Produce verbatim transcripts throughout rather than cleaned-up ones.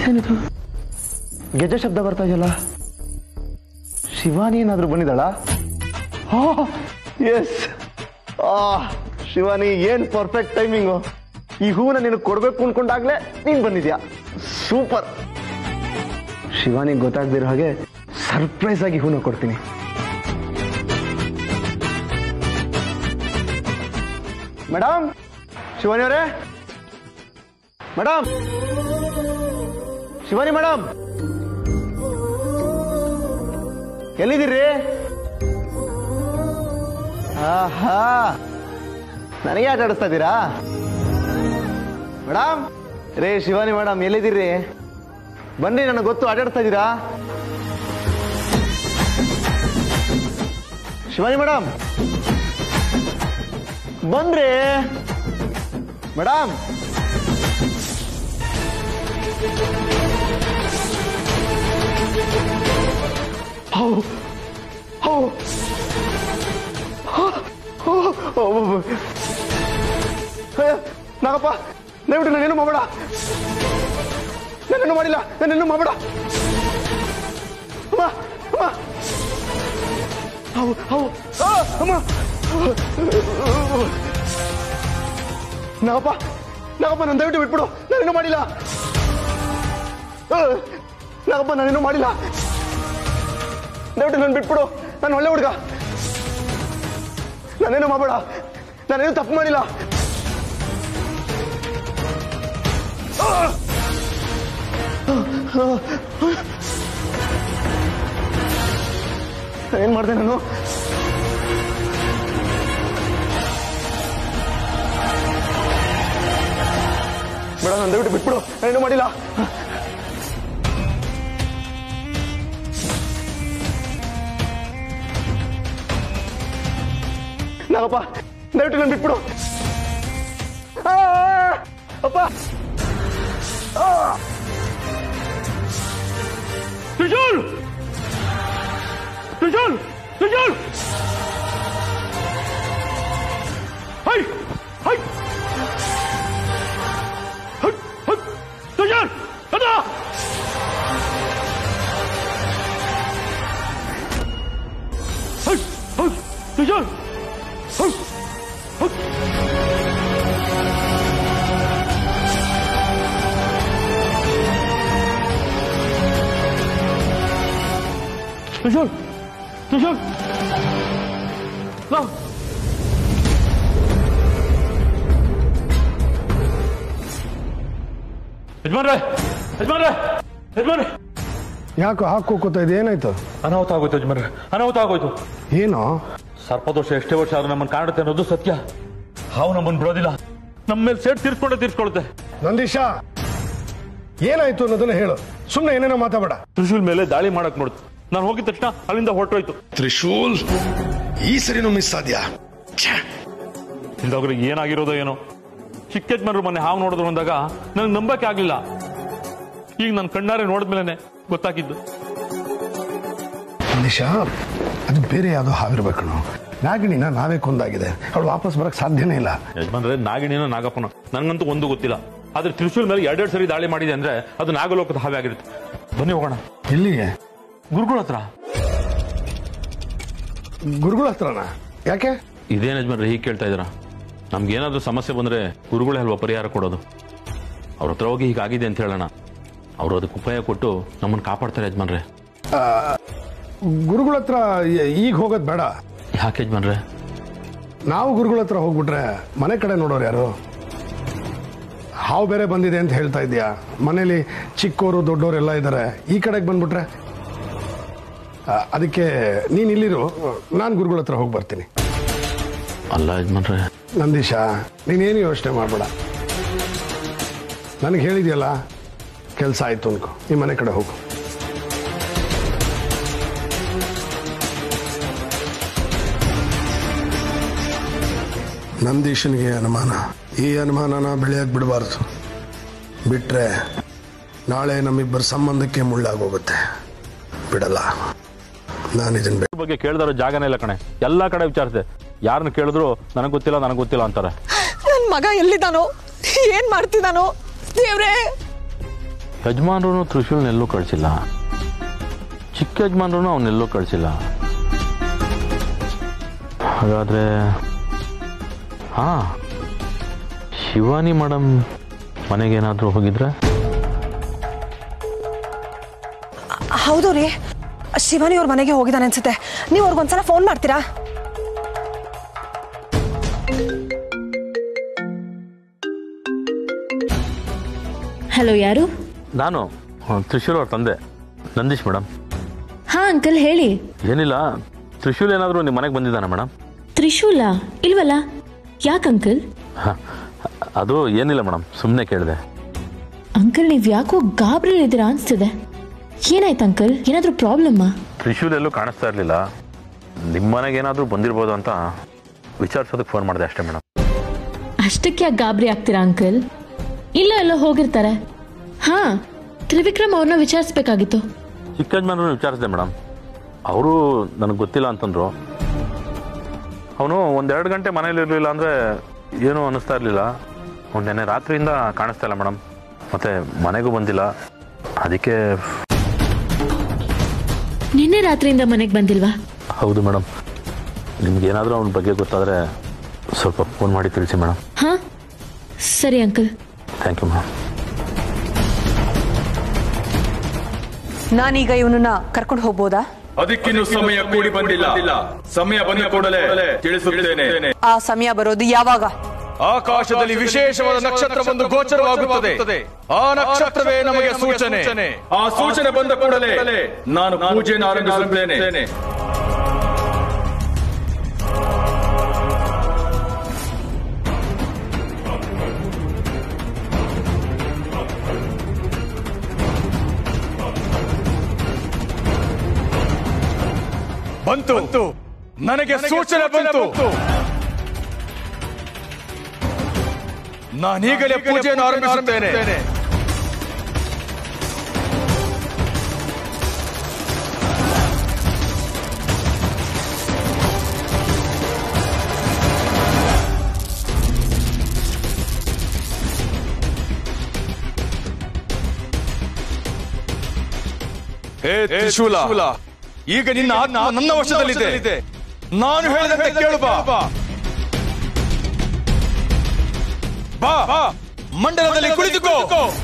ಏನಿದು ಗೆಜ್ಜೆ ಶಬ್ದ ಬರ್ತಾ ಇದೆಯಲ್ಲ? ಶಿವಾನಿ ಏನಾದ್ರೂ ಬಂದಿದ್ದಾಳ? ಎಸ್, ಆ ಶಿವಾನಿ, ಏನ್ ಪರ್ಫೆಕ್ಟ್ ಟೈಮಿಂಗು. ಈ ಹೂವನ್ನ ನೀನು ಕೊಡ್ಬೇಕು ಅನ್ಕೊಂಡಾಗ್ಲೇ ನೀನ್ ಬಂದಿದ್ಯಾ. ಸೂಪರ್. ಶಿವಾನಿ ಗೊತ್ತಾಗ್ದಿರೋ ಹಾಗೆ ಸರ್ಪ್ರೈಸ್ ಆಗಿ ಹೂನ ಕೊಡ್ತೀನಿ. ಮೇಡಮ್, ಶಿವಾನಿ ಅವರೇ, ಮೇಡಮ್, ಶಿವಾನಿ ಮೇಡಮ್, ಎಲ್ಲಿದ್ದೀರಿ? ಆಹಾ, ನನಗೆ ಆಟ ಆಡಿಸ್ತಾ ಇದ್ದೀರಾ ಮೇಡಮ್? ರೇ ಶಿವಾನಿ ಮೇಡಮ್, ಎಲ್ಲಿದ್ದೀರಿ? ಬನ್ನಿ, ನನಗೆ ಗೊತ್ತು ಆಟ ಆಡಿಸ್ತಾ ಇದ್ದೀರಾ. ಶಿವಾನಿ ಮೇಡಮ್ ಬನ್ರಿ. ಮೇಡಮ್, ಹೌ ಹೌ ನಾಗಪ್ಪ, ದಯವಿಟ್ಟು ನಾನೇನು ಮಾಡಬೇಡ, ನಾನೇನು ಮಾಡಿಲ್ಲ, ನಾನೇನು ಮಾಡಬೇಡ. ಅಮ್ಮ ಅಮ್ಮ ಹೌ ಹೌ ಅಮ್ಮ ನಾಗಪ್ಪ, ನಾಗಪ್ಪ, ನಾನು ದಯವಿಟ್ಟು ಬಿಟ್ಬಿಡು, ನಾನೇನು ಮಾಡಿಲ್ಲ. ನಾಗಪ್ಪ, ನಾನೇನು ಮಾಡಿಲ್ಲ, ದಯವಿಟ್ಟು ನಾನು ಬಿಟ್ಬಿಡು. ನಾನು ಒಳ್ಳೆ ಹುಡುಗ, ನಾನೇನು ಮಾಡಬೇಡ, ನಾನೇನು ತಪ್ಪು ಮಾಡಿಲ್ಲ. ಏನ್ ಮಾಡಿದೆ ನಾನು? ಬೇಡ, ನಾನು ದಯವಿಟ್ಟು ಬಿಟ್ಬಿಡು, ನಾನೇನು ಮಾಡಿಲ್ಲ. ನಾಗಪ್ಪ, ದಯವಿಟ್ಟು ನಾನು ಬಿಟ್ಬಿಡು. ಅಪ್ಪ, ತ್ರಿಶೂಲ್, ತ್ರಿಶೂಲ್, ತ್ರಿಶೂಲ್, ಹೈ ಹೈ ಹೈ ಹೈ, ತ್ರಿಶೂಲ್, ಅದ ಹೈ ಹೈ, ತ್ರಿಶೂಲ್, ಹೈ ಹೈ. ತ್ರಿಶೂಲ್, ತ್ರಿಶೂಲ್, ಯಜಮಾನ್ರೆ, ಯಜಮಾನ್ರೆ, ಯಜಮಾನ್ರೆ. ಯಾಕೋ ಹಾಕೋಕೋತಾ ಇದೆ? ಏನಾಯ್ತು? ಅನಾಹುತ ಆಗೋಯ್ತು ಯಜಮಾನ್ರೆ, ಅನಾಹುತ ಆಗೋಯ್ತು. ಏನೋ? ಸರ್ಪದೋಷ ಎಷ್ಟೇ ವರ್ಷ ಆದ್ರೂ ನಮ್ಮನ್ನು ಕಾಣುತ್ತೆ ಅನ್ನೋದು ಸತ್ಯ. ಹಾವು ನಮ್ಮನ್ನು ಬಿಡೋದಿಲ್ಲ, ನಮ್ಮ ಮೇಲೆ ಸೇಟ್ ತೀರ್ಸ್ಕೊಂಡೆ ತೀರ್ಸ್ಕೊಳುತ್ತೆ. ನಂದೀಶ, ಏನಾಯ್ತು ಅನ್ನೋದನ್ನ ಹೇಳು, ಸುಮ್ಮನೆ ಏನೇನೋ ಮಾತಾಡ. ತ್ರಿಶೂಲ್ ಮೇಲೆ ದಾಳಿ ಮಾಡಕ್ ನೋಡ್ತು. ನಾನು ಹೋಗಿದ ತಕ್ಷಣ ಅಲ್ಲಿಂದ ಹೊರಟೋಯ್ತು. ತ್ರಿಶೂಲ್ ಈ ಸರಿನೂ ಮಿಸ್ ಆದ್ಯಾ? ಇಲ್ದವ್ರಿಗೆ ಏನಾಗಿರೋದೋ ಏನೋ. ಚಿಕ್ಕ ಯಜಮಾನ್ರು ಮೊನ್ನೆ ಹಾವು ನೋಡಿದ್ರು ಅಂದಾಗ ನನಗೆ ನಂಬಕ್ಕೆ ಆಗ್ಲಿಲ್ಲ. ಈಗ ನನ್ನ ಕಣ್ಣಾರೆ ನೋಡಿದ್ಮೇಲೆ ಗೊತ್ತಾಗಿದ್ದು. ನಂದೀಶ, ಅದು ಬೇರೆ ಯಾವ್ದೋ ಹಾವಿರ್ಬೇಕು. ನಾಗಿಣಿನ ನಾವೇ ಕೊಂದಾಗಿದೆ, ಅವಳು ವಾಪಸ್ ಬರಕ್ ಸಾಧ್ಯನೇ ಇಲ್ಲ. ಯಜಮಾನ್ರೆ, ನಾಗಿಣಿನೋ ನಾಗಪ್ಪನೋ ನನಗಂತೂ ಒಂದು ಗೊತ್ತಿಲ್ಲ. ಆದ್ರೆ ತ್ರಿಶೂಲ್ ಮೇಲೆ ಎರಡೆರಡು ಸರಿ ದಾಳಿ ಮಾಡಿದೆ ಅಂದ್ರೆ ಅದು ನಾಗಲೋಕದ ಹಾವೇ ಆಗಿರುತ್ತೆ. ಬನ್ನಿ ಹೋಗೋಣ. ಎಲ್ಲಿಗೆ? ಗುರುಗಳ ಹತ್ರ. ಗುರುಗಳ ಹತ್ರನಾ? ಯಾಕೆ? ಇದೇನು ಯಜಮಾನ್ರೆ ಹೀಗೆ ಕೇಳ್ತಾ ಇದ್ದೀರಾ? ನಮ್ಗೇನಾದ್ರೂ ಸಮಸ್ಯೆ ಬಂದ್ರೆ ಗುರುಗಳೇ ಅಲ್ವಾ ಪರಿಹಾರ ಕೊಡೋದು. ಅವ್ರ ಹತ್ರ ಹೋಗಿ ಹೀಗಾಗಿದೆ ಅಂತ ಹೇಳೋಣ, ಅವರು ಅದಕ್ಕೆ ಉಪಾಯ ಕೊಟ್ಟು ನಮ್ಮನ್ನು ಕಾಪಾಡ್ತಾರೆ ಯಜಮಾನ್ರೆ. ಗುರುಗಳ ಹತ್ರ ಈಗ ಹೋಗೋದು ಬೇಡ. ಯಾಕೆ ಯಜಮಾನ್ರೆ? ನಾವು ಗುರುಗಳ ಹತ್ರ ಹೋಗ್ಬಿಟ್ರೆ ಮನೆ ಕಡೆ ನೋಡೋರು ಯಾರು? ಹಾವು ಬೇರೆ ಬಂದಿದೆ ಅಂತ ಹೇಳ್ತಾ ಇದೀಯಾ, ಮನೇಲಿ ಚಿಕ್ಕವರು ದೊಡ್ಡವರು ಎಲ್ಲ ಇದ್ದಾರೆ. ಈ ಕಡೆಗೆ ಬಂದ್ಬಿಟ್ರೆ ಅದಕ್ಕೆ ನೀನ್ ಇಲ್ಲಿರು, ನಾನು ಗುರುಗಳ ಹತ್ರ ಹೋಗಿ ಬರ್ತೀನಿ. ಅಲ್ಲ ಯಜಮಾನ್ರೆ. ನಂದೀಶ, ನೀನೇನು ಯೋಚನೆ ಮಾಡಬೇಡ. ನನಗೆ ಹೇಳಿದ್ಯಲ್ಲ, ಕೆಲಸ ಆಯ್ತು ಅನ್ಕೋ, ಈ ಮನೆ ಕಡೆ ಹೋಗು. ನಂದೀಶನಿಗೆ ಅನುಮಾನ, ಈ ಅನುಮಾನನ ಬೆಳೆಯಕ್ಕೆ ಬಿಡಬಾರ್ದು. ಬಿಟ್ರೆ ನಾಳೆ ನಮ್ಮಿಬ್ಬರ ಸಂಬಂಧಕ್ಕೆ ಮುಳ್ಳಾಗೋಗುತ್ತೆ. ಬಿಡಲ್ಲ ನಾನು. ಇದನ್ನ ಬಗ್ಗೆ ಕೇಳಿದಾರೋ ಜಾಗನೇ ಇಲ್ಲ ಕಣೆ. ಎಲ್ಲಾ ಕಡೆ ವಿಚಾರಿಸಿದೆ, ಯಾರನ್ನ ಕೇಳಿದ್ರು ನನಗೆ ಗೊತ್ತಿಲ್ಲ ನನಗೆ ಗೊತ್ತಿಲ್ಲ ಅಂತಾರೆ. ನನ್ನ ಮಗ ಎಲ್ಲಿದ್ದಾನೋ, ಏನ್ ಮಾಡ್ತಿದ್ದಾನೋ ದೇವ್ರೇ. ಯಜಮಾನ್ರು ತ್ರಿಶೂಲ್ನೆಲ್ಲೂ ಕಳಿಸಿಲ್ಲ, ಚಿಕ್ಕ ಯಜಮಾನ್ರು ಅವನ್ನೆಲ್ಲೂ ಕಳಿಸಿಲ್ಲ. ಹಾಗಾದರೆ ಹಾಂ, ಶಿವಾನಿ ಮೇಡಮ್ ಮನೆಗೇನಾದರೂ ಹೋಗಿದ್ರೆ? ಹೌದು ರೀ, ಶಿವಾನಿ ಅವ್ರ ಮನೆಗೆ ಹೋಗಿದ್ದಾನೆ ಅನ್ಸುತ್ತೆ. ನೀವು ಅವ್ರಿಗೊಂದ್ಸಲ ಫೋನ್ ಮಾಡ್ತೀರಾ? ಹಲೋ, ಯಾರು? ನಾನು ತ್ರಿಶೂಲ್ ಅವ್ರ ತಂದೆ ನಂದೀಶ್ ಮೇಡಮ್. ಹಾ ಅಂಕಲ್, ಹೇಳಿ. ಏನಿಲ್ಲ, ತ್ರಿಶೂಲ್ ಏನಾದರೂ ನಿಮ್ಮ ಮನೆಗೆ ಬಂದಿದ್ದಾನೆ ಮೇಡಮ್? ತ್ರಿಶೂಲ ಇಲ್ವಲ್ಲ, ಯಾಕೆ ಅಂಕಲ್? ಅದು ಏನಿಲ್ಲ ಮೇಡಮ್, ಸುಮ್ಮನೆ ಕೇಳಿದೆ. ಅಂಕಲ್, ನೀವು ಯಾಕೋ ಗಾಬರಿ ಇದ್ದೀರಾ ಅನ್ಸ್ತಿದೆ. ಏನಾಯ್ತು ಅಂಕಲ್? ಏನಾದರೂ ಪ್ರಾಬ್ಲಮ್ಮಾ? ತ್ರಿಶೂಲ್ ಎಲ್ಲೂ ಕಾಣಿಸ್ತಾ ಇರಲಿಲ್ಲ, ನಿಮ್ಮ ಮನೆಗೆ ಏನಾದರೂ ಬಂದಿರ್ಬೋದು ಅಂತ ವಿಚಾರಿಸೋದಕ್ಕೆ ಫೋನ್ ಮಾಡಿದೆ ಅಷ್ಟೇ ಮೇಡಮ್. ಅಷ್ಟಕ್ಕೆ ಯಾಕೆ ಗಾಬರಿ ಆಗ್ತೀರಾ ಅಂಕಲ್? ಇಲ್ಲೋ ಎಲ್ಲೋ ಹೋಗಿರ್ತಾರೆ. ಹಾ, ತ್ರಿವಿಕ್ರಮ್ ಅವ್ರನ್ನ ವಿಚಾರಿಸ್ಬೇಕಾಗಿತ್ತು. ಚಿಕ್ಕ ಯಜಮಾನ್ರು ವಿಚಾರಿಸಿದೆ ಮೇಡಮ್, ಅವರು ನನಗೆ ಗೊತ್ತಿಲ್ಲ ಅಂತಂದ್ರು. ಅವನು ಒಂದೆರಡು ಗಂಟೆ ಮನೇಲಿ ಇರಲಿಲ್ಲ ಅಂದರೆ ಏನೂ ಅನ್ನಿಸ್ತಾ ಇರಲಿಲ್ಲ. ಅವ್ನು ನೆನ್ನೆ ರಾತ್ರಿಯಿಂದ ಕಾಣಿಸ್ತಾ ಇಲ್ಲ ಮೇಡಮ್, ಮತ್ತು ಮನೆಗೂ ಬಂದಿಲ್ಲ. ಅದಕ್ಕೆ ನಿನ್ನೆ ರಾತ್ರಿಯಿಂದ ಮನೆಗೆ ಬಂದಿಲ್ವಾ? ಹೌದು ಮೇಡಮ್. ನಿಮ್ಗೇನಾದರೂ ಅವನ ಬಗ್ಗೆ ಗೊತ್ತಾದರೆ ಸ್ವಲ್ಪ ಫೋನ್ ಮಾಡಿ ತಿಳಿಸಿ ಮೇಡಮ್. ಹಾಂ, ಸರಿ ಅಂಕಲ್. Thank you madam. ನಾನೀಗ ಇವನನ್ನ ಕರ್ಕೊಂಡು ಹೋಗ್ಬೋದಾ? ಅದಕ್ಕಿನ್ನೂ ಸಮಯ ಕೂಡಿ ಬಂದಿಲ್ಲ. ಸಮಯ ಬಂದ ಕೂಡಲೇ ತಿಳಿಸುತ್ತೇನೆ. ಆ ಸಮಯ ಬರೋದು ಯಾವಾಗ? ಆಕಾಶದಲ್ಲಿ ವಿಶೇಷವಾದ ನಕ್ಷತ್ರವೊಂದು ಗೋಚರವಾಗುತ್ತದೆ. ಆ ನಕ್ಷತ್ರವೇ ನಮಗೆ ಸೂಚನೆ. ಆ ಸೂಚನೆ ಬಂದ ಕೂಡಲೇ ನಾನು ಪೂಜೆಯನ್ನು ಆರಂಭಿಸುತ್ತೇನೆ. ಬಂತು, ನನಗೆ ಸೂಚನೆ ಬಂತು. ನಾನೀಗಲೇ ಪೂಜೆಯನ್ನು ಆರಂಭಿಸುತ್ತೇನೆ. ಹೇ ತ್ರಿಶೂಲ, ಈಗ ನಿನ್ನ ಆತ್ಮ ನನ್ನ ವಶದಲ್ಲಿದೆ. ನಾನು ಹೇಳಿದಂತೆ ಕೇಳು. ಬಾ ಬಾ, ಮಂಡಲದಲ್ಲಿ ಕುಳಿತುಕೋ.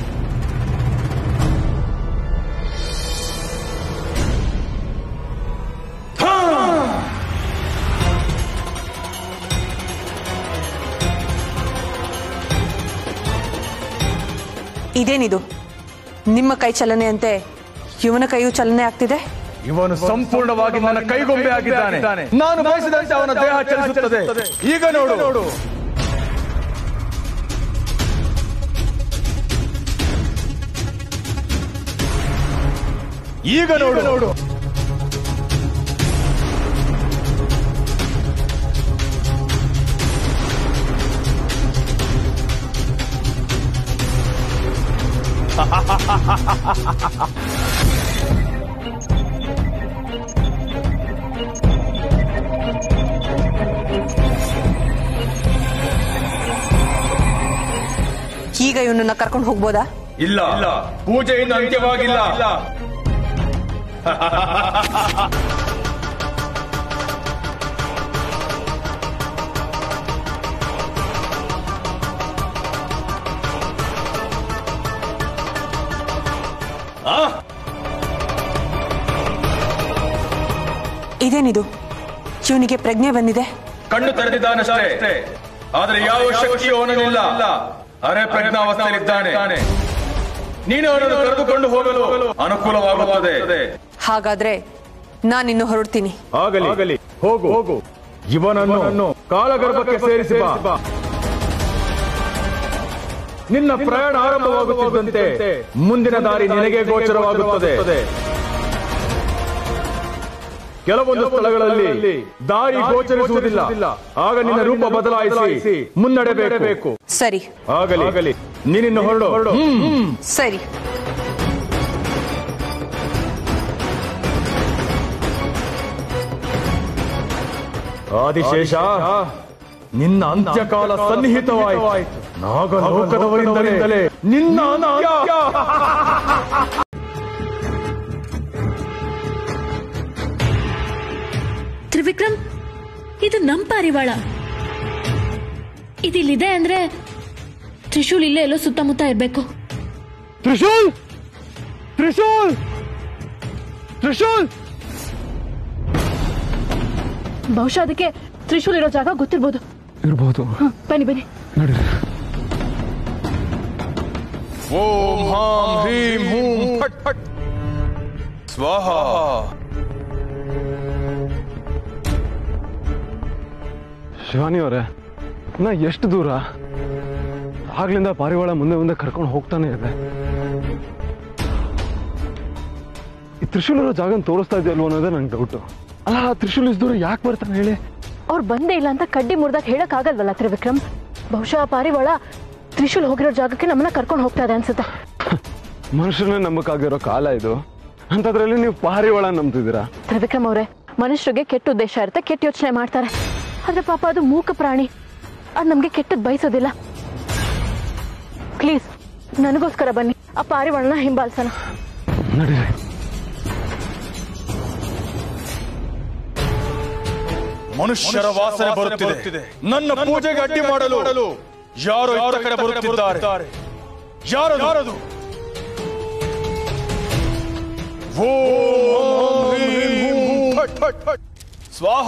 ಇದೇನಿದು? ನಿಮ್ಮ ಕೈ ಚಲನೆ ಅಂತೆ ಇವನ ಕೈಯೂ ಚಲನೆ ಆಗ್ತಿದೆ. ಇವನು ಸಂಪೂರ್ಣವಾಗಿ ನನ್ನ ಕೈಗೊಂಬೆ ಆಗಿದ್ದಾನೆ. ನಾನು ಬಯಸಿದಂತೆ ಅವನ ದೇಹ ಚಲಿಸುತ್ತದೆ. ಈಗ ನೋಡು. ಈಗ ನೋಡು ನೋಡು ಈಗ ಇವನನ್ನ ಕರ್ಕೊಂಡು ಹೋಗ್ಬೋದಾ? ಇಲ್ಲ, ಪೂಜೆ ಇನ್ನು ಅಂತ್ಯವಾಗಿಲ್ಲ. ಇದೇನಿದು? ಇವನಿಗೆ ಪ್ರಜ್ಞೆ ಬಂದಿದೆ. ಕಣ್ಣು ತೆರೆದಿದ್ದಾನಷ್ಟೇ, ಆದರೆ ಯಾವ ಶಕ್ತಿಯೂ ಅವನಲ್ಲಿಲ್ಲ. ಅರೆ ಪ್ರಜ್ಞಾವಸ್ಥೆಯಲ್ಲಿದ್ದಾನೆ. ನೀನು ಅವನನ್ನು ಕರೆದುಕೊಂಡು ಹೋಗಲು ಅನುಕೂಲವಾಗುತ್ತದೆ. ಹಾಗಾದ್ರೆ ನಾನಿನ್ನು ಹೊರಡ್ತೀನಿ. ಆಗಲಿ, ಹೋಗು ಹೋಗು. ಇವನನ್ನು ಕಾಲಗರ್ಭಕ್ಕೆ ಸೇರಿಸಿ ಬಾ. ನಿನ್ನ ಪ್ರಯಾಣ ಆರಂಭವಾಗುತ್ತಿದ್ದಂತೆ ಮುಂದಿನ ದಾರಿ ನಿನಗೆ ಗೋಚರವಾಗುತ್ತದೆ. ಕೆಲವೊಂದು ಸ್ಥಳಗಳಲ್ಲಿ ದಾರಿ ಗೋಚರಿಸುವುದಿಲ್ಲ. ಆಗ ನಿನ್ನ ರೂಪ ಬದಲಾಯಿಸಿ ಮುನ್ನಡೆಬೇಕು. ಸರಿ, ಆಗಲಿ. ನೀನಿನ್ನು ಹೊರಡು. ಸರಿ. ಆದಿಶೇಷ, ನಿನ್ನ ಅಂತ್ಯಕಾಲ ಸನ್ನಿಹಿತವಾಯಿತು. ನಾಗಲೋಕದವರಿಂದಲೇ ನಿನ್ನ ಅಂತ್ಯ. ತ್ರಿವಿಕ್ರಮ್, ಇದು ನಮ್ ಪಾರಿವಾಳ. ಇದಿಲ್ಲಿದೆ ಅಂದ್ರೆ ತ್ರಿಶೂಲ್ ಇಲ್ಲೇ ಎಲ್ಲೋ ಸುತ್ತಮುತ್ತ ಇರ್ಬೇಕು. ತ್ರಿಶೂಲ್ ತ್ರಿಶೂಲ್ ತ್ರಿಶೂಲ್ ಬಹುಶಃ ಅದಕ್ಕೆ ತ್ರಿಶೂಲ್ ಇರೋ ಜಾಗ ಗೊತ್ತಿರ್ಬೋದು. ಇರ್ಬೋದು. ಬನ್ನಿ ಬನ್ನಿ ನೋಡಿ. ಓಂ ಹಾಂ ಹ್ರೀಂ ಹೂಂ ಫಟ್ ಫಟ್ ಸ್ವಾಹ. ಶಿವಾನಿ ಅವರೇ, ನಾ ಎಷ್ಟು ದೂರ ಆಗ್ಲಿಂದ ಪಾರಿವಾಳ ಮುಂದೆ ಮುಂದೆ ಕರ್ಕೊಂಡು ಹೋಗ್ತಾನೆ ಇದೆ. ಈ ತ್ರಿಶೂಲ್ ಇರೋ ಜಾಗನ ತೋರಿಸ್ತಾ ಇದೆಯಲ್ವ ಅನ್ನೋದೇ ನಂಗೆ ಡೌಟು. ಅಲ್ಲ, ತ್ರಿಶೂಲ್ ಇಸ್ ದೂರ ಯಾಕೆ ಬರ್ತಾನೆ ಹೇಳಿ? ಅವ್ರು ಬಂದೇ ಇಲ್ಲ ಅಂತ ಕಡ್ಡಿ ಮುರಿದಾಗ ಹೇಳಕ್ ಆಗಲ್ವಲ್ಲ ತ್ರಿವಿಕ್ರಮ್. ಬಹುಶಃ ಪಾರಿವಾಳ ತ್ರಿಶೂಲ್ ಹೋಗಿರೋ ಜಾಗಕ್ಕೆ ನಮ್ಮನ್ನ ಕರ್ಕೊಂಡು ಹೋಗ್ತಾ ಇದೆ ಅನ್ಸುತ್ತೆ. ಮನುಷ್ಯರನ್ನೇ ನಂಬಕ್ಕಾಗಿರೋ ಕಾಲ ಇದು, ಅಂತದ್ರಲ್ಲಿ ನೀವು ಪಾರಿವಾಳ ನಂಬ್ತಿದ್ದೀರಾ? ತ್ರಿವಿಕ್ರಮ್ ಅವರೇ, ಮನುಷ್ಯರಿಗೆ ಕೆಟ್ಟ ಉದ್ದೇಶ ಇರುತ್ತೆ, ಕೆಟ್ಟ ಯೋಚನೆ ಮಾಡ್ತಾರೆ. ಆದ್ರೆ ಪಾಪ ಅದು ಮೂಕ ಪ್ರಾಣಿ, ಅದು ನಮ್ಗೆ ಕೆಟ್ಟದ್ ಬಯಸೋದಿಲ್ಲ. ಪ್ಲೀಸ್ ನನಗೋಸ್ಕರ ಬನ್ನಿ, ಆ ಪಾರಿವಾಳನ ಹಿಂಬಾಲಿಸೋಣ. ನಡೀರಿ. ಮನುಷ್ಯರ ವಾಸನೆ ಬರುತ್ತಿದೆ. ನನ್ನ ಪೂಜೆಗೆ ಅಡ್ಡಿ ಮಾಡಲು ಯಾರೋ ಇತ್ತ ಕಡೆ ಬರುತ್ತಿದ್ದಾರೆ. ಯಾರದು? ಓಂ ಹ್ರೀಂ ಹೂಂ ಫಟ್ ಫಟ್ ಫಟ್ ಸ್ವಾಹ.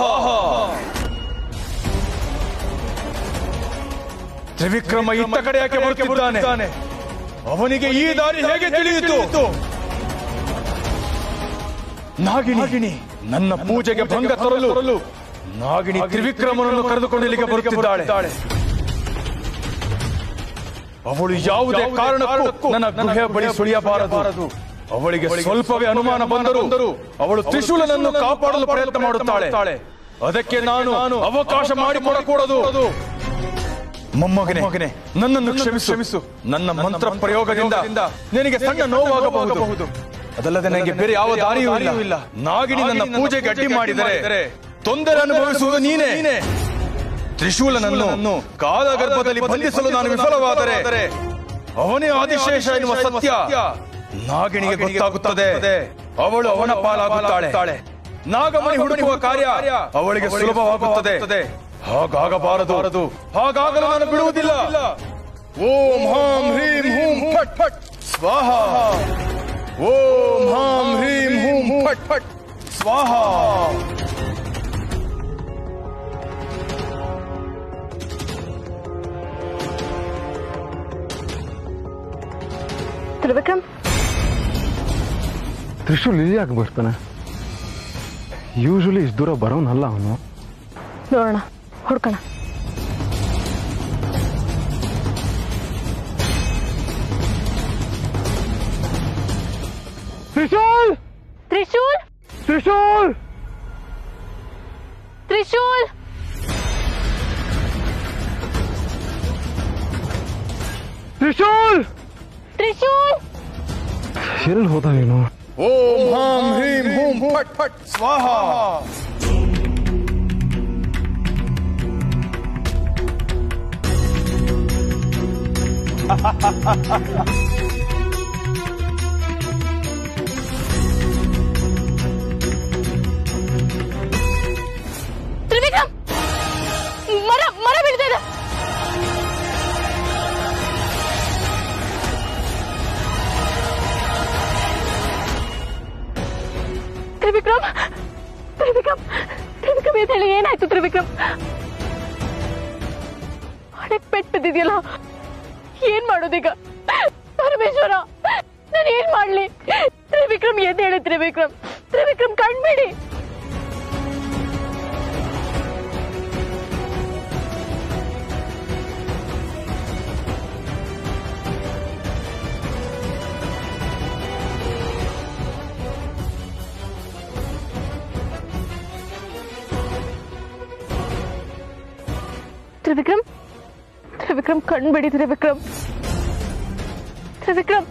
ತ್ರಿವಿಕ್ರಮ ಇತ್ತ ಕಡೆ ಯಾಕೆ ಬರುತ್ತಿದ್ದಾನೆ? ಅವನಿಗೆ ಈ ದಾರಿ ಹೇಗೆ ತಿಳಿಯಿತು? ನಾಗಿಣಿ ನನ್ನ ಪೂಜೆಗೆ ಭಂಗ ತರಲು ನಾಗಿಣಿ ತ್ರಿವಿಕ್ರಮನನ್ನು ಕರೆದುಕೊಂಡು ಇಲ್ಲಿಗೆ ಬರುತ್ತಿದ್ದಾಳೆ. ಅವಳು ಯಾವುದೇ ಕಾರಣಕ್ಕೂ ನನ್ನ ಗುಹೆಯ ಬಳಿ ಸುಳಿಯಬಾರದು. ಅವಳಿಗೆ ಸ್ವಲ್ಪವೇ ಅನುಮಾನ ಬಂದರೂ ಅವಳು ತ್ರಿಶೂಲನನ್ನು ಕಾಪಾಡಲು ಪ್ರಯತ್ನ ಮಾಡುತ್ತಾಳೆ. ಅದಕ್ಕೆ ನಾನು ಅವಕಾಶ ಮಾಡಿಕೊಡಕೂಡದು. ಮೊಮ್ಮಗನೇ, ನನ್ನನ್ನು ಕ್ಷಮಿಸು. ನನ್ನ ಮಂತ್ರ ಪ್ರಯೋಗದಿಂದ ನಿನಗೆ ಸಣ್ಣ ನೋವಾಗಬಹುದು. ಅದಲ್ಲದೆ ನನಗೆ ಬೇರೆ ಯಾವ ದಾರಿಯೂ ಇಲ್ಲ. ನಾಗಿಣಿ ನನ್ನ ಪೂಜೆಗೆ ಅಡ್ಡಿ ಮಾಡಿದರೆ ತೊಂದರೆ ಅನುಭವಿಸುವುದು ನೀನೇ. ತ್ರಿಶೂಲನನ್ನು ಕಾಲಗರ್ಭದಲ್ಲಿ ಬಂಧಿಸಲು ನಾನು ವಿಫಲವಾದರೆ ಅವನೇ ಆದಿಶೇಷ ಎನ್ನುವ ಸತ್ಯ ನಾಗಿಣಿಗೆ ಗೊತ್ತಾಗುತ್ತದೆ. ಅವಳು ಅವನ ಪಾಲಾಗುತ್ತಾಳೆ. ನಾಗಮಣಿ ಹುಡುಕುವ ಕಾರ್ಯ ಅವಳಿಗೆ ಸುಲಭವಾಗುತ್ತದೆ. ಹಾಗಾಗಬಾರದು. ಹಾಗಾಗಲು ನಾನು ಬಿಡುವುದಿಲ್ಲ. ಓಂ ಹಾಂ ಹ್ರೀಂ ಹೂಂ ಫಟ್ ಫಟ್ ಸ್ವಾಹ. ಓಂ ಹಾಂ ಹ್ರೀಂ ಹೂಂ ಫಟ್ ಫಟ್ ಸ್ವಾಹ. ತ್ರಿವಿಕ್ರಮ್, ತ್ರಿಶೂಲ್ ಇಲ್ಲಿ ಯಾಕೆ ಬರ್ತಾನೆ? ಯೂಶಲಿ ಇಷ್ಟು ದೂರ ಬರೋನಲ್ಲ ಅವನು. ನೋಡೋಣ, ಹುಡ್ಕೋಣ. ತ್ರಿಶೂಲ್ ತ್ರಿಶೂಲ್ ತ್ರಿಶೂಲ್ ತ್ರಿಶೂಲ್ ತ್ರಿಶೂಲ್ ತ್ರಿಶೂಲ್ ಎಲ್ಲಿ ಹೋದ ನೀನು? ಓಂ ಹಾಂ ಹ್ರೀಂ ಹೂಂ ಫಟ್ ಫಟ್ ಸ್ವಾಹ. ತ್ರಿವಿಕ್ರಮ್, ಮರ ಮರ ಬೀಳ್ತಾ ಇದೆ. ತ್ರಿವಿಕ್ರಮ್ ತ್ರಿವಿಕ್ರಮ್ ತ್ರಿವಿಕ್ರಮ್ ಅಂತ ಹೇಳಿ ಏನಾಯ್ತು? ತ್ರಿವಿಕ್ರಮ್, ಹಣೆಗೆ ಪೆಟ್ಟು ಬಿದ್ದಿದೆಯಲ್ಲ, ಏನ್ ಮಾಡೋದೀಗ? ಪರಮೇಶ್ವರ, ನಾನು ಏನ್ ಮಾಡ್ಲಿ? ತ್ರಿವಿಕ್ರಮ್ ಎದ್ದು ಹೇಳಿ. ತ್ರಿವಿಕ್ರಮ್ ತ್ರಿವಿಕ್ರಮ್ ಕಣ್ಬಿಡಿ. ತ್ರಿವಿಕ್ರಮ್ ತ್ರಿವಿಕ್ರಮ್ ಕಣ್ಬಿಡಿ. ತ್ರಿವಿಕ್ರಮ್ ತ್ರಿವಿಕ್ರಮ್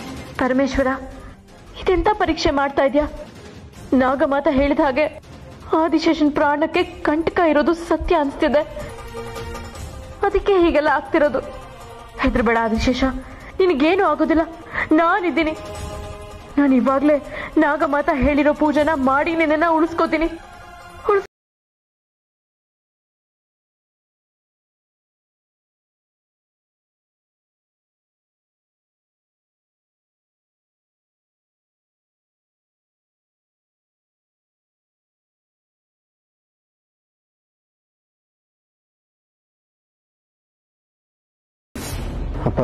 ಪರಮೇಶ್ವರ, ಇದೆಂತ ಪರೀಕ್ಷೆ ಮಾಡ್ತಾ ಇದ್ಯಾ? ನಾಗಮಾತ ಹೇಳಿದ ಹಾಗೆ ಆದಿಶೇಷನ್ ಪ್ರಾಣಕ್ಕೆ ಕಂಟಕ ಇರೋದು ಸತ್ಯ ಅನಿಸ್ತಿದೆ. ಅದಕ್ಕೆ ಹೀಗೆಲ್ಲ ಆಗ್ತಿರೋದು. ಹೆದರ್ಬೇಡ ಆದಿಶೇಷ, ನಿನಗೇನು ಆಗೋದಿಲ್ಲ, ನಾನಿದ್ದೀನಿ. ನಾನು ಇವಾಗ್ಲೇ ನಾಗಮಾತ ಹೇಳಿರೋ ಪೂಜೆನ ಮಾಡಿ ನಿನ್ನ ಉಳಿಸ್ಕೋತೀನಿ. ಅಪ್ಪ,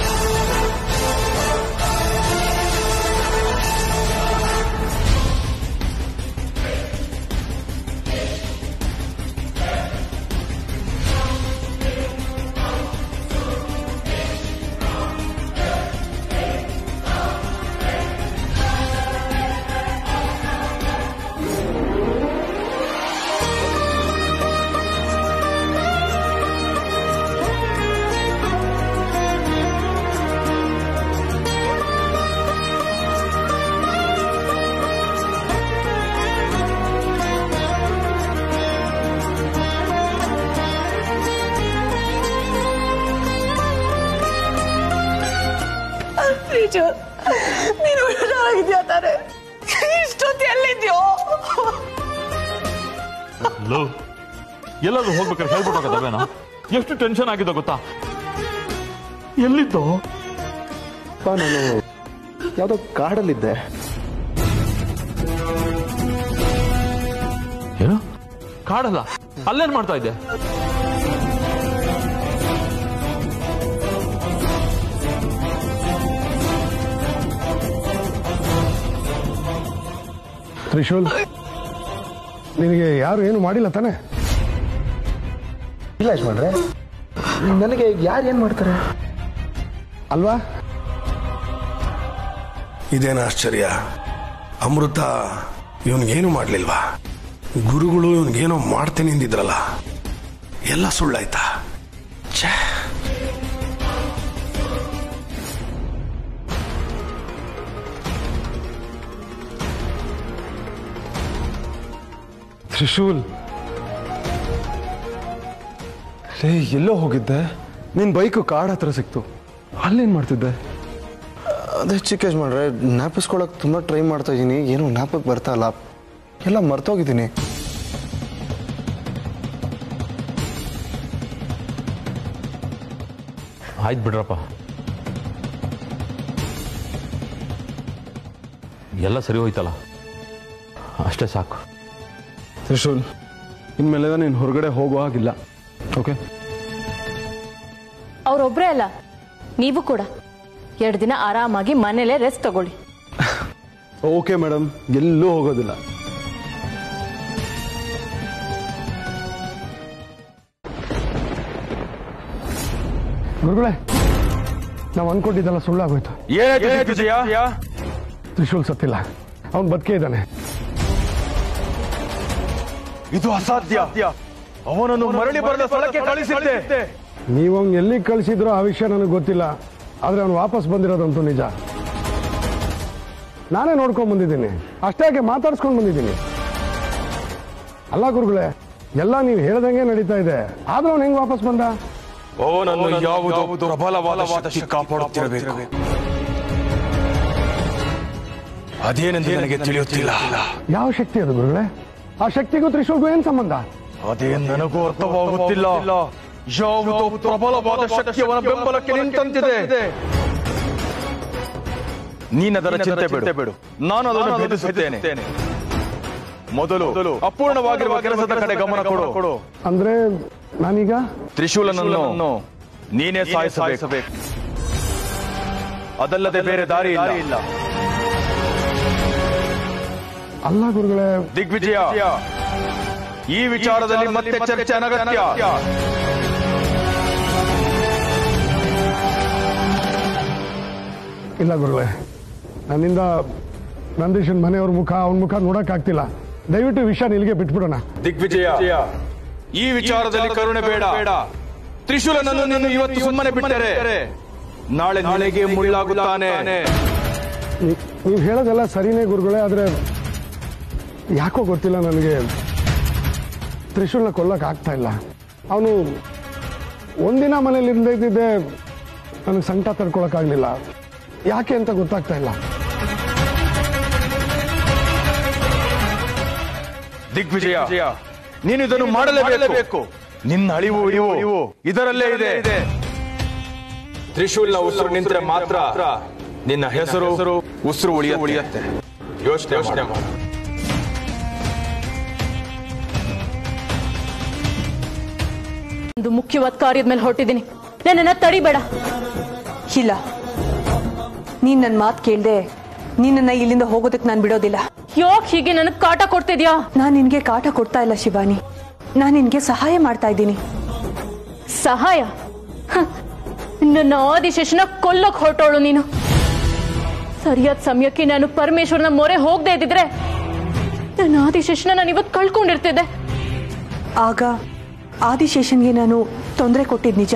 ನೀನು ಹುಷಾರಾಗಿದ್ಯಾ ತಾನೆ? ಇಷ್ಟೊತ್ತು ಎಲ್ಲಿದ್ಯೋ? ಎಲ್ಲಾದ್ರೂ ಹೋಗ್ಬೇಕಾದ್ರೆ ಹೇಳ್ಬಿಟ್ಟು ಹೋಗೋದವೇನೋ? ಎಷ್ಟು ಟೆನ್ಷನ್ ಆಗಿದ್ದೋ ಗೊತ್ತಾ? ಎಲ್ಲಿದ್ದೋ? ನಾನು ಯಾವುದೋ ಕಾಡಲ್ಲಿದ್ದೆ. ಏನು ಕಾಡಲ್ಲ? ಅಲ್ಲೇನ್ ಮಾಡ್ತಾ ಇದ್ದೆ? ತ್ರಿಶೂಲ್, ನಿನಗೆ ಯಾರು ಏನು ಮಾಡಿಲ್ಲ ತಾನೆ? ಇಲ್ಲ ಯಜಮಾನ್ರೆ, ನನಗೆ ಯಾರು ಏನ್ ಮಾಡ್ತಾರೆ ಅಲ್ವಾ? ಇದೇನ ಆಶ್ಚರ್ಯ, ಅಮೃತ ಇವನ್ಗೇನು ಮಾಡ್ಲಿಲ್ವಾ? ಗುರುಗಳು ಇವನ್ಗೇನೋ ಮಾಡ್ತೇನೆ ಅಂದಿದ್ರಲ್ಲ, ಎಲ್ಲ ಸುಳ್ಳಾಯ್ತಾ? ಛೇ, ತ್ರಿಶೂಲ್, ರೇ ಎಲ್ಲೋ ಹೋಗಿದ್ದೆ? ನಿನ್ ಬೈಕು ಕಾಡ್ ಹತ್ರ ಸಿಕ್ತು, ಅಲ್ಲೇನ್ ಮಾಡ್ತಿದ್ದೆ? ಅದೇ ಚಿಕ್ಕ ಯಜಮಾನ್ರೆ, ಜ್ಞಾಪಿಸ್ಕೊಳಕ್ ತುಂಬಾ ಟ್ರೈ ಮಾಡ್ತಾ ಇದೀನಿ, ಏನು ಜ್ಞಾಪಕ್ ಬರ್ತಾ ಇಲ್ಲ, ಎಲ್ಲ ಮರ್ತೋಗಿದ್ದೀನಿ. ಆಯ್ತು ಬಿಡ್ರಪ್ಪ, ಎಲ್ಲ ಸರಿ ಹೋಯ್ತಲ್ಲ, ಅಷ್ಟೇ ಸಾಕು. ತ್ರಿಶೂಲ್, ಇನ್ಮೇಲೆ ನೀನು ಹೊರಗಡೆ ಹೋಗೋ ಹಾಗಿಲ್ಲ, ಓಕೆ? ಅವ್ರೊಬ್ರೇ ಅಲ್ಲ, ನೀವು ಕೂಡ ಎರಡು ದಿನ ಆರಾಮಾಗಿ ಮನೇಲೆ ರೆಸ್ಟ್ ತಗೊಳ್ಳಿ. ಓಕೆ ಮೇಡಮ್, ಎಲ್ಲೂ ಹೋಗೋದಿಲ್ಲ. ಗುರುಗಳೇ, ನಾವು ಅನ್ಕೊಂಡಿದ್ದೆಲ್ಲ ಸುಳ್ಳಾಗೋಯ್ತು. ತ್ರಿಶೂಲ್ ಸತ್ತಿಲ್ಲ, ಅವನು ಬದುಕೇ ಇದ್ದಾನೆ. ಇದು ಅಸಾಧ್ಯ. ಅವನನ್ನು ಮರಳಿ ಬರದ ಸ್ಥಳಕ್ಕೆ ಕಳಿಸಿದ್ದೆ. ನೀವು ಅವ್ನು ಎಲ್ಲಿಗೆ ಕಳಿಸಿದ್ರೋ ಆ ವಿಷಯ ನನಗೆ ಗೊತ್ತಿಲ್ಲ, ಆದ್ರೆ ಅವನು ವಾಪಸ್ ಬಂದಿರೋದಂತೂ ನಿಜ. ನಾನೇ ನೋಡ್ಕೊಂಡ್ ಬಂದಿದ್ದೀನಿ, ಅಷ್ಟಾಗೆ ಮಾತಾಡ್ಸ್ಕೊಂಡ್ ಬಂದಿದ್ದೀನಿ. ಅಲ್ಲ ಗುರುಗಳೇ, ಎಲ್ಲ ನೀವು ಹೇಳ್ದಂಗೆ ನಡೀತಾ ಇದೆ, ಆದ್ರೆ ಅವನು ಹೆಂಗ್ ವಾಪಸ್ ಬಂದ? ಅವನನ್ನು ಯಾವುದೋ ಪ್ರಬಲವಾದ ಶಕ್ತಿ ಕಾಪಾಡುತ್ತಿರಬೇಕು. ಅದೇನೆಂದು ನನಗೆ ತಿಳಿಯುತ್ತಿಲ್ಲ. ಯಾವ ಶಕ್ತಿ ಅದು ಗುರುಗಳೇ? ಆ ಶಕ್ತಿಗೂ ತ್ರಿಶೂಲ್ಗೂ ಏನ್ ಸಂಬಂಧ? ಅದೇ ನನಗೂ ಅರ್ಥವಾಗುತ್ತಿಲ್ಲ. ಯಾವುದೋ ಪ್ರಬಲವಾದ ಶಕ್ತಿ ಅವನ ಬೆಂಬಲಕ್ಕೆ ನಿಂತಂತಿದೆ. ನೀನದರ ಚಿಂತೆ ಬಿಡು, ನಾನು ಅದನ್ನು ಭೇದಿಸುತ್ತೇನೆ. ಮೊದಲು ಅಪೂರ್ಣವಾಗಿರುವ ಕೆಲಸದ ಕಡೆ ಗಮನ ಕೊಡು. ಅಂದ್ರೆ ನಾನೀಗ ತ್ರಿಶೂಲನನ್ನು ನೀನೇ ಸಾಯಿಸಬೇಕು, ಅದಲ್ಲದೆ ಬೇರೆ ದಾರಿ ಇಲ್ಲ. ಅಲ್ಲ ಗುರುಗಳೇ, ದಿಗ್ವಿಜಯ, ಈ ವಿಚಾರದಲ್ಲಿ ಮತ್ತೆ ಚರ್ಚೆ ಅನಗತ್ಯ. ಇಲ್ಲ ಗುರುಗಳೇ, ನನ್ನಿಂದ ನಂದೀಶನ್ ಮನೆಯವ್ರ ಮುಖ ಅವನ ಮುಖ ನೋಡಕ್ ಆಗ್ತಿಲ್ಲ. ದಯವಿಟ್ಟು ವಿಷಯ ನಿಲ್ಗೆ ಬಿಟ್ಬಿಡೋಣ. ದಿಗ್ವಿಜಯ, ಈ ವಿಚಾರದಲ್ಲಿ ಕರುಣೆ ಬೇಡ. ತ್ರಿಶೂಲನನ್ನು ನೀನು ಇವತ್ತು ಸುಮ್ಮನೆ ಬಿಟ್ಟರೆ ನಾಳೆ ನಾಳೆಗೆ ಮುಳ್ಳಾಗುತ್ತಾನೆ. ನೀವು ಹೇಳೋದೆಲ್ಲ ಸರಿನೇ ಗುರುಗಳೇ, ಆದ್ರೆ ಯಾಕೋ ಗೊತ್ತಿಲ್ಲ ನನಗೆ ತ್ರಿಶೂಲ್ನ ಕೊಲ್ಲಕ್ಕೆ ಆಗ್ತಾ ಇಲ್ಲ. ಅವನು ಒಂದಿನ ಮನೇಲಿ ಇರದಿದ್ದೆ ನನಗೆ ಸಂಕಟ ತಡ್ಕೊಳಕ್ಕಾಗಲಿಲ್ಲ. ಯಾಕೆ ಅಂತ ಗೊತ್ತಾಗ್ತಾ ಇಲ್ಲ. ದಿಗ್ವಿಜಯ, ನೀನು ಇದನ್ನು ಮಾಡಲೇಬೇಕು. ನಿನ್ನ ಅಳಿವು ಇವು ಇದರಲ್ಲೇ ಇದೆ. ತ್ರಿಶೂಲ್ನ ಉಸಿರು ನಿಂತರೆ ಮಾತ್ರ ನಿನ್ನ ಹೆಸರು ಉಸಿರು ಉಳಿಯುತ್ತೆ. ಯೋಚನೆ ಯೋಚನೆ ಮಾಡು. ಒಂದು ಮುಖ್ಯವಾದ ಕಾರ್ಯದ ಮೇಲೆ ಹೊರಟಿದ್ದೀನಿ, ನನ್ನನ್ನ ತಡಿಬೇಡ. ಇಲ್ಲ, ನೀನ್ ನನ್ನ ಮಾತು ಕೇಳ್ದೆ ನಿನ್ನನ್ನ ಇಲ್ಲಿಂದ ಹೋಗೋದಕ್ಕೆ ನಾನು ಬಿಡೋದಿಲ್ಲ. ಯಾಕೆ ಹೀಗೆ ನನಗೆ ಕಾಟ ಕೊಡ್ತಿದ್ಯಾ? ನಾನು ನಿನ್ಗೆ ಕಾಟ ಕೊಡ್ತಾ ಇಲ್ಲ ಶಿವಾನಿ, ನಾನು ನಿನ್ಗೆ ಸಹಾಯ ಮಾಡ್ತಾ ಇದ್ದೀನಿ. ಸಹಾಯ? ಹ, ನನ್ನ ಆದಿಶೇಷನ ಕೊಲ್ಲಕ್ ಹೊರಟೋಳು ನೀನು. ಸರಿಯಾದ ಸಮಯಕ್ಕೆ ನಾನು ಪರಮೇಶ್ವರನ ಮೊರೆ ಹೋಗದೆ ಇದ್ದಿದ್ರೆ ನನ್ನ ಆದಿಶೇಷನ ನಾನು ಇವತ್ತು ಕಳ್ಕೊಂಡಿರ್ತಿದ್ದೆ. ಆಗ ಆದಿಶೇಷನ್ಗೆ ನಾನು ತೊಂದರೆ ಕೊಟ್ಟಿದ್ ನಿಜ.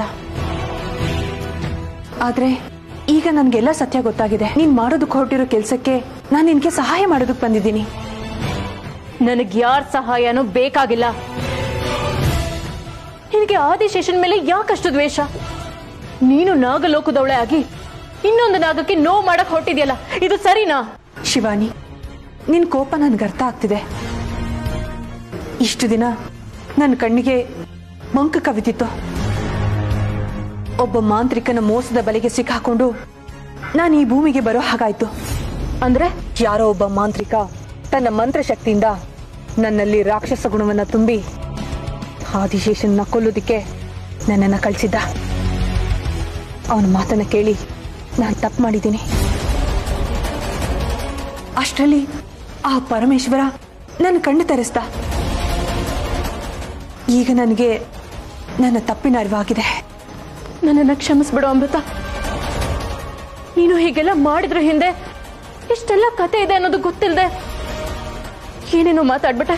ಆದ್ರೆ ಈಗ ನನ್ಗೆಲ್ಲ ಸತ್ಯ ಗೊತ್ತಾಗಿದೆ. ನೀನ್ ಮಾಡೋದಕ್ಕೆ ಹೊರಟಿರೋ ಕೆಲ್ಸಕ್ಕೆ ನಾನು ನಿನ್ಗೆ ಸಹಾಯ ಮಾಡೋದಕ್ಕೆ ಬಂದಿದ್ದೀನಿ. ನನಗೆ ಯಾರ ಸಹಾಯನೂ ಬೇಕಾಗಿಲ್ಲ. ನಿನಗೆ ಆದಿಶೇಷನ್ ಮೇಲೆ ಯಾಕಷ್ಟು ದ್ವೇಷ? ನೀನು ನಾಗಲೋಕದವಳೆ ಆಗಿ ಇನ್ನೊಂದು ನಾಗಕ್ಕೆ ನೋವು ಮಾಡಕ್ ಹೊರಟಿದ್ಯಲ್ಲ, ಇದು ಸರಿನಾ? ಶಿವಾನಿ, ನಿನ್ ಕೋಪ ನನ್ಗೆ ಅರ್ಥ ಆಗ್ತಿದೆ. ಇಷ್ಟು ದಿನ ನನ್ನ ಕಣ್ಣಿಗೆ ಮಂಕ ಕವಿತಿತ್ತು. ಒಬ್ಬ ಮಾಂತ್ರಿಕನ ಮೋಸದ ಬಲೆಗೆ ಸಿಕ್ಕಾಕೊಂಡು ನಾನು ಈ ಭೂಮಿಗೆ ಬರೋ ಹಾಗಾಯ್ತು. ಅಂದ್ರೆ ಯಾರೋ ಒಬ್ಬ ಮಾಂತ್ರಿಕ ತನ್ನ ಮಂತ್ರಶಕ್ತಿಯಿಂದ ನನ್ನಲ್ಲಿ ರಾಕ್ಷಸ ಗುಣವನ್ನ ತುಂಬಿ ಆದಿಶೇಷನ್ನ ಕೊಲ್ಲೋದಿಕ್ಕೆ ನನ್ನನ್ನ ಕಳಿಸಿದ್ದ. ಅವನ ಮಾತನ್ನ ಕೇಳಿ ನಾನು ತಪ್ಪು ಮಾಡಿದ್ದೀನಿ. ಅಷ್ಟರಲ್ಲಿ ಆ ಪರಮೇಶ್ವರ ನನ್ನ ಕಣ್ಣು ತೆರೆಸ್ದ. ಈಗ ನನಗೆ ನನ್ನ ತಪ್ಪಿನ ಅರಿವಾಗಿದೆ. ನನ್ನನ್ನ ಕ್ಷಮಿಸ್ಬಿಡು ಅಮೃತ. ನೀನು ಹೀಗೆಲ್ಲ ಮಾಡಿದ್ರ ಹಿಂದೆ ಇಷ್ಟೆಲ್ಲ ಕತೆ ಇದೆ ಅನ್ನೋದು ಗೊತ್ತಿಲ್ಲದೆ ಏನೇನೋ ಮಾತಾಡ್ಬಿಟ್ಟೆ.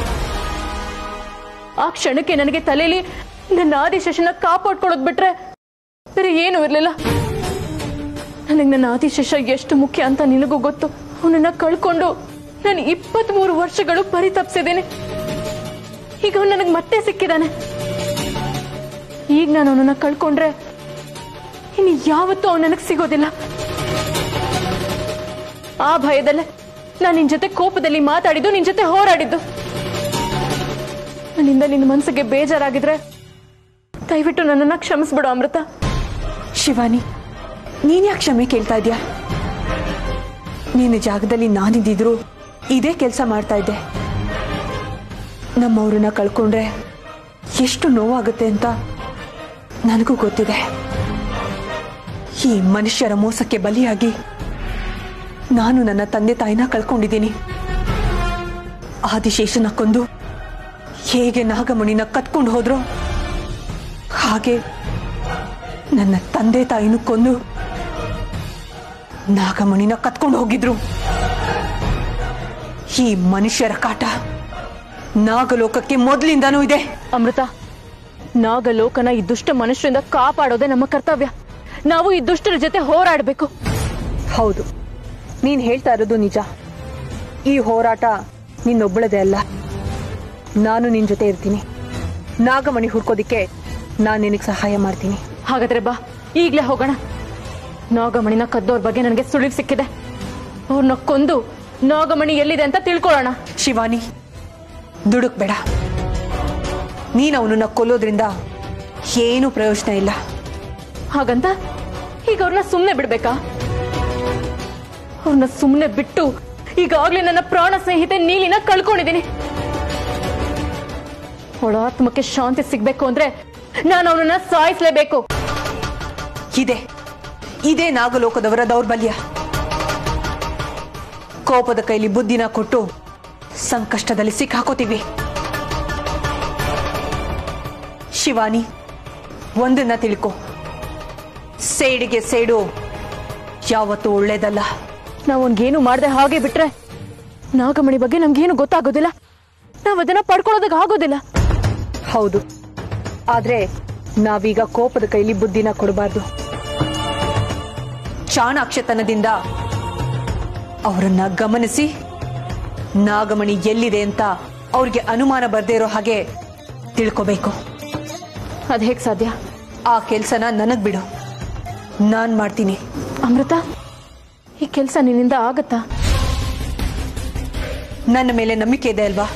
ಆ ಕ್ಷಣಕ್ಕೆ ನನಗೆ ತಲೆಯಲ್ಲಿ ನನ್ನ ಆದಿಶೇಷನ ಕಾಪಾಡ್ಕೊಳ್ಳೋದ್ ಬಿಟ್ರೆ ಬೇರೆ ಏನೂ ಇರ್ಲಿಲ್ಲ. ನನಗೆ ನನ್ನ ಆದಿಶೇಷ ಎಷ್ಟು ಮುಖ್ಯ ಅಂತ ನಿನಗೂ ಗೊತ್ತು. ಅವನನ್ನ ಕಳ್ಕೊಂಡು ನಾನು ಇಪ್ಪತ್ತ್ ಮೂರು ವರ್ಷಗಳು ಪರಿತಪ್ಸಿದ್ದೀನಿ. ಈಗ ಅವನು ನನಗೆ ಮತ್ತೆ ಸಿಕ್ಕಿದ್ದಾನೆ. ಈಗ ನಾನು ಅವನನ್ನ ಕಳ್ಕೊಂಡ್ರೆ ಇನ್ನು ಯಾವತ್ತೂ ಅವನು ನನಗೆ ಸಿಗೋದಿಲ್ಲ. ಆ ಭಯದಲ್ಲೇ ನಾನು ನಿನ್ ಜೊತೆ ಕೋಪದಲ್ಲಿ ಮಾತಾಡಿದ್ದು, ನಿನ್ ಜೊತೆ ಹೋರಾಡಿದ್ದು. ನನ್ನಿಂದ ನಿನ್ನ ಮನಸ್ಸಿಗೆ ಬೇಜಾರಾಗಿದ್ರೆ ದಯವಿಟ್ಟು ನನ್ನನ್ನ ಕ್ಷಮಿಸ್ಬಿಡು ಅಮೃತ. ಶಿವಾನಿ, ನೀನ್ ಯಾಕೆ ಕ್ಷಮೆ ಕೇಳ್ತಾ ಇದ್ಯಾ? ನಿನ್ನ ಜಾಗದಲ್ಲಿ ನಾನಿದ್ದಿದ್ರು ಇದೇ ಕೆಲಸ ಮಾಡ್ತಾ ಇದ್ದೆ. ನಮ್ಮವ್ರನ್ನ ಕಳ್ಕೊಂಡ್ರೆ ಎಷ್ಟು ನೋವಾಗುತ್ತೆ ಅಂತ ನನಗೂ ಗೊತ್ತಿದೆ. ಈ ಮನುಷ್ಯರ ಮೋಸಕ್ಕೆ ಬಲಿಯಾಗಿ ನಾನು ನನ್ನ ತಂದೆ ತಾಯಿನ ಕಳ್ಕೊಂಡಿದ್ದೀನಿ. ಆದಿಶೇಷನ ಕೊಂದು ಹೇಗೆ ನಾಗಮಣಿನ ಕತ್ಕೊಂಡು ಹೋದ್ರು ಹಾಗೆ ನನ್ನ ತಂದೆ ತಾಯಿನೂ ಕೊಂದು ನಾಗಮಣಿನ ಕತ್ಕೊಂಡು ಹೋಗಿದ್ರು. ಈ ಮನುಷ್ಯರ ಕಾಟ ನಾಗಲೋಕಕ್ಕೆ ಮೊದಲಿಂದಾನೂ ಇದೆ. ಅಮೃತ, ನಾಗಲೋಕನ ಈ ದುಷ್ಟ ಮನುಷ್ಯರಿಂದ ಕಾಪಾಡೋದೇ ನಮ್ಮ ಕರ್ತವ್ಯ. ನಾವು ಈ ದುಷ್ಟರ ಜೊತೆ ಹೋರಾಡಬೇಕು. ಹೌದು, ನೀನ್ ಹೇಳ್ತಾ ಇರೋದು ನಿಜ. ಈ ಹೋರಾಟ ನಿನ್ನೊಬ್ಬಳದೇ ಅಲ್ಲ. ನಾನು ನಿನ್ ಜೊತೆ ಇರ್ತೀನಿ. ನಾಗಮಣಿ ಹುಡ್ಕೋದಿಕ್ಕೆ ನಾನು ನಿನಗೆ ಸಹಾಯ ಮಾಡ್ತೀನಿ. ಹಾಗಾದ್ರೆ ಬಾ, ಈಗ್ಲೇ ಹೋಗೋಣ. ನಾಗಮಣಿನ ಕದ್ದೋರ್ ಬಗ್ಗೆ ನನಗೆ ಸುಳಿವು ಸಿಕ್ಕಿದೆ. ಅವ್ರನ್ನ ಕೊಂದು ನಾಗಮಣಿ ಎಲ್ಲಿದೆ ಅಂತ ತಿಳ್ಕೊಳ್ಳೋಣ. ಶಿವಾನಿ, ದುಡುಕ್ಬೇಡ. ನೀನು ಅವನನ್ನ ಕೊಲ್ಲೋದ್ರಿಂದ ಏನು ಪ್ರಯೋಜನ ಇಲ್ಲ. ಹಾಗಂತ ಈಗ ಅವ್ರನ್ನ ಸುಮ್ಮನೆ ಬಿಡ್ಬೇಕಾ? ಅವ್ರನ್ನ ಸುಮ್ಮನೆ ಬಿಟ್ಟು ಈಗಾಗ್ಲೇ ನನ್ನ ಪ್ರಾಣ ಸ್ನೇಹಿತೆ ನೀಲಿನ ಕಳ್ಕೊಂಡಿದ್ದೀನಿ. ಅವಳ ಆತ್ಮಕ್ಕೆ ಶಾಂತಿ ಸಿಗ್ಬೇಕು ಅಂದ್ರೆ ನಾನು ಅವನನ್ನ ಸಾಯಿಸ್ಲೇಬೇಕು. ಇದೆ ಇದೇ ನಾಗಲೋಕದವರ ದೌರ್ಬಲ್ಯ. ಕೋಪದ ಕೈಲಿ ಬುದ್ಧಿನ ಕೊಟ್ಟು ಸಂಕಷ್ಟದಲ್ಲಿ ಸಿಕ್ಕಾಕೋತೀವಿ. ಶಿವಾನಿ, ಒಂದನ್ನ ತಿಳ್ಕೊ, ಸೇಡಿಗೆ ಸೇಡು ಯಾವತ್ತೂ ಒಳ್ಳೇದಲ್ಲ. ನಾವೊಂದೇನು ಮಾಡದೆ ಹಾಗೆ ಬಿಟ್ರೆ ನಾಗಮಣಿ ಬಗ್ಗೆ ನಮ್ಗೇನು ಗೊತ್ತಾಗೋದಿಲ್ಲ. ನಾವ್ ಅದನ್ನ ಪಡ್ಕೊಳ್ಳೋದಕ್ಕೆ ಆಗೋದಿಲ್ಲ. ಹೌದು, ಆದ್ರೆ ನಾವೀಗ ಕೋಪದ ಕೈಲಿ ಬುದ್ಧಿನ ಕೊಡಬಾರ್ದು. ಚಾಣಾಕ್ಷತನದಿಂದ ಅವರನ್ನ ಗಮನಿಸಿ ನಾಗಮಣಿ ಎಲ್ಲಿದೆ ಅಂತ ಅವ್ರಿಗೆ ಅನುಮಾನ ಬರ್ದೇ ಇರೋ ಹಾಗೆ ತಿಳ್ಕೋಬೇಕು. ಅದು ಹೇಗೆ ಸಾಧ್ಯ? ಆ ಕೆಲಸನ ನನಗ್ ಬಿಡು, ನಾನ್ ಮಾಡ್ತೀನಿ. ಅಮೃತ, ಈ ಕೆಲಸ ನಿನ್ನಿಂದ ಆಗತ್ತಾ? ನನ್ನ ಮೇಲೆ ನಂಬಿಕೆ ಇದೆ ಅಲ್ವಾ?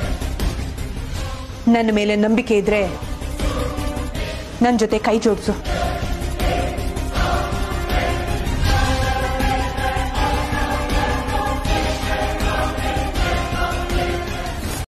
ನನ್ನ ಮೇಲೆ ನಂಬಿಕೆ ಇದ್ರೆ ನನ್ನ ಜೊತೆ ಕೈ ಜೋಡಿಸು.